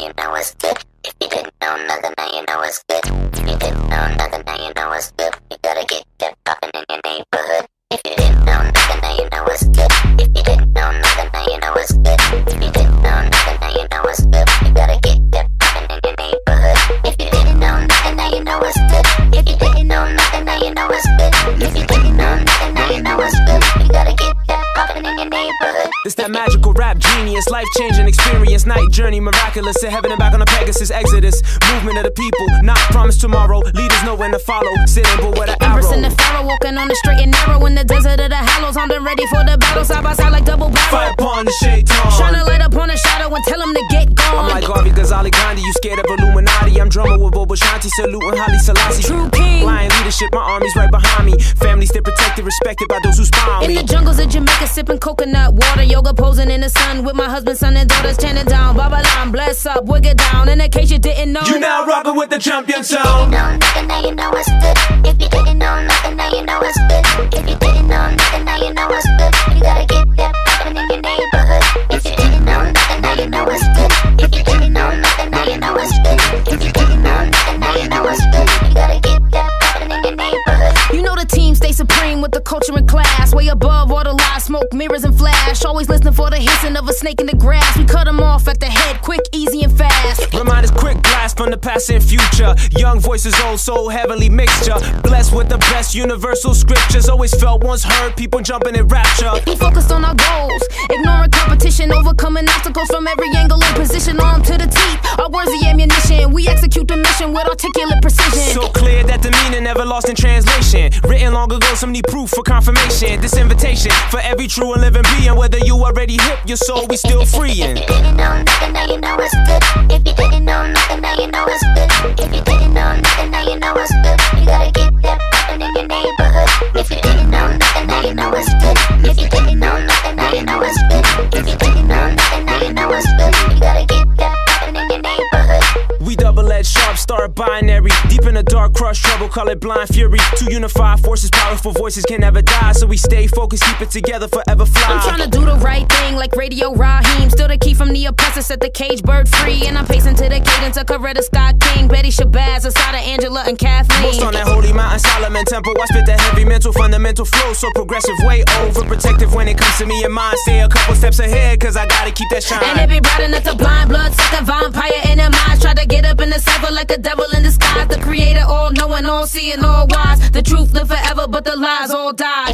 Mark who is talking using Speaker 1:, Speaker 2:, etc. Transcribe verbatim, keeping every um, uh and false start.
Speaker 1: you know it's good. If you didn't know nothing, now you know it's good. If you didn't know nothing, now you know it's good. You gotta get that poppin' in your neighborhood. If you didn't know nothing, now you know it's good. If you didn't know nothing, now you know it's good. If you didn't know nothing, now you know it's good. You gotta get that poppin' in your neighborhood. If you didn't know nothing, now you know it's good. If you didn't know nothing, now you know it's good. If you didn't know nothing, now you know it's good. You gotta get that poppin' in your neighborhood.
Speaker 2: It's that magical rap genius, life-changing experience, night journey, miraculous, to heaven and back on a Pegasus, Exodus, movement of the people, not promised tomorrow, leaders know when to follow, sitting but with an arrow.
Speaker 3: Empress and the pharaoh, walking on the straight and narrow in the desert of the Hallows, I'm ready for the battle, side by side like double barrel.
Speaker 2: Fire upon the shaitan,
Speaker 3: shine a light upon a shadow and tell him to get gone.
Speaker 2: I'm like Garvey Ghazali Gandhi, you scared of Illuminati, I'm drummer with Bobo Shanti, saluting Haile Selassie.
Speaker 3: True king,
Speaker 2: lion leadership, my army's right behind me, families stay protected, respected by those who spy on
Speaker 3: in
Speaker 2: me.
Speaker 3: In the jungles of Jamaica, sipping coconut water, yoga posing in the sun with my husband, son, and daughters chanting down. Babylon, bless up, wiggle down. In case you didn't know,
Speaker 2: you now rockin' with the champion
Speaker 1: If
Speaker 2: sound.
Speaker 1: you didn't know nothing, now you know it's good. If you didn't know nothing, now you know it's good. If you didn't know nothing, now you know it's good. You gotta get that poppin' in your neighborhood. If you didn't know nothing, now you know it's good. If you didn't know nothing, now you know it's good. If you didn't know nothing, now you know it's good. You gotta get that poppin' in your neighborhood.
Speaker 3: You know the team stay supreme with the culture and class, way above all the lies, smoke, mirrors, and flash. Always listening for the hissing of a snake in the grass. We cut them off at the head, quick, easy, and fast.
Speaker 2: Remind us quick blast from the past and future. Young voices, old soul, heavenly mixture. Blessed with the best universal scriptures. Always felt, once heard, people jumping in rapture.
Speaker 3: We focused on our goals, ignoring competition, overcoming obstacles from every angle and position. Arm to the teeth, our words the ammunition. We execute the mission with articulate precision.
Speaker 2: So clear that the meaning never lost in translation. Written long ago, some need proof for confirmation. This invitation for every true and living being. Whether you already hip, your soul we still freeing.
Speaker 1: If you didn't know nothing, now you know it's good. If you didn't know nothing, now you know it's good. If you didn't know nothing, now you know it's good. You gotta get that poppin' in your neighborhood. If you didn't know nothing, now you know it's good. If you didn't know nothing, now you know it's good. If you didn't know nothing, now you know it's good. You gotta get that poppin' in your neighborhood.
Speaker 2: We double-edged sharp, start binary. Deep in the dark, crush trouble, call it blind fury. Two unified forces, powerful voices can never die. So we stay focused, keep it together, forever fly.
Speaker 3: I'm trying to do the right thing like Radio Raheem. Still the key from the oppressor, set the cage bird free. And I'm pacing to the cadence of Coretta Scott King, Betty Shabazz, Asada, Angela, and Kathleen.
Speaker 2: Most on that holy mountain, Solomon temple. I spit that heavy mental, fundamental flow. So progressive, way overprotective when it comes to me and mine. Stay a couple steps ahead, cause I gotta keep that shine.
Speaker 3: And it be bright enough to blind blood, sucker, vampire in their minds. Try to get up in the cypher like a devil in disguise. The creator, all knowing, all seeing, all wise. The truth live forever, but the lies all die.